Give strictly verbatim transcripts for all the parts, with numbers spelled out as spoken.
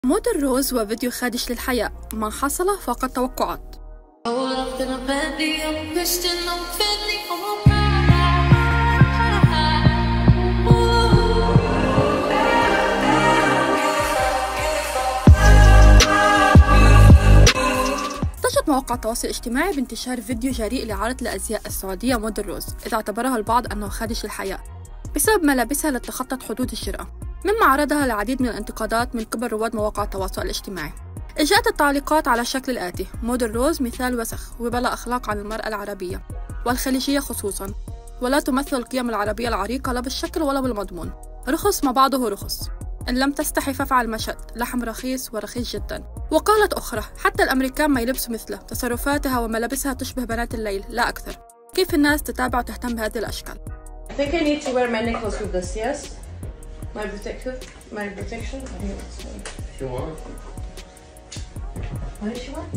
موديل روز وفيديو خادش للحياة، ما حصل فوق التوقعات. احتجت مواقع التواصل الاجتماعي بانتشار فيديو جريء لعارضة الأزياء السعودية موديل روز، إذ اعتبرها البعض أنه خادش للحياة بسبب ملابسها التي تخطت حدود الجرأة، مما عرضها العديد من الانتقادات من قبل رواد مواقع التواصل الاجتماعي. جاءت التعليقات على الشكل الآتي: موديل روز مثال وسخ وبلا أخلاق عن المرأة العربية والخليجية خصوصا، ولا تمثل القيم العربية العريقة لا بالشكل ولا بالمضمون. رخص ما بعضه رخص، إن لم تستحي فافعل ما شئت، لحم رخيص ورخيص جدا. وقالت أخرى: حتى الأمريكان ما يلبسوا مثله، تصرفاتها وملابسها تشبه بنات الليل لا أكثر. كيف الناس تتابع وتهتم بهذه الأشكال؟ I think I need to wear my necklace with this, yes? My protective, my protection. I think that's fine. If you want. What does she want?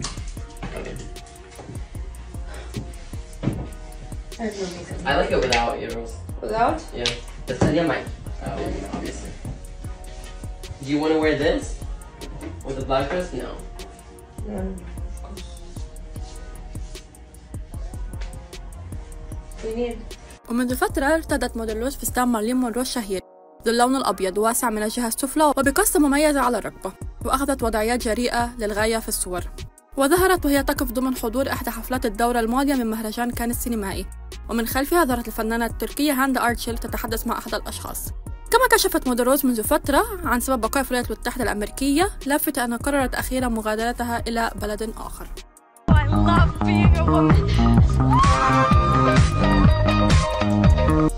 I have no makeup. I like it without euros. Without? Yeah. The Tanya might. Oh, obviously. Do you want to wear this? With the black dress? No. No, of course. We need. ومنذ فترة ارتدت موديل روز فستان مارلين مونرو الشهير ذو اللون الأبيض واسع من الجهة السفلى وبقصة مميزة على الرقبة، وأخذت وضعيات جريئة للغاية في الصور، وظهرت وهي تقف ضمن حضور إحدى حفلات الدورة الماضية من مهرجان كان السينمائي، ومن خلفها ظهرت الفنانة التركية هاند أرتشل تتحدث مع أحد الأشخاص. كما كشفت موديل روز منذ فترة عن سبب بقاء الولايات المتحدة الأمريكية، لافتة أنها قررت أخيرا مغادرتها إلى بلد آخر. I love being a woman.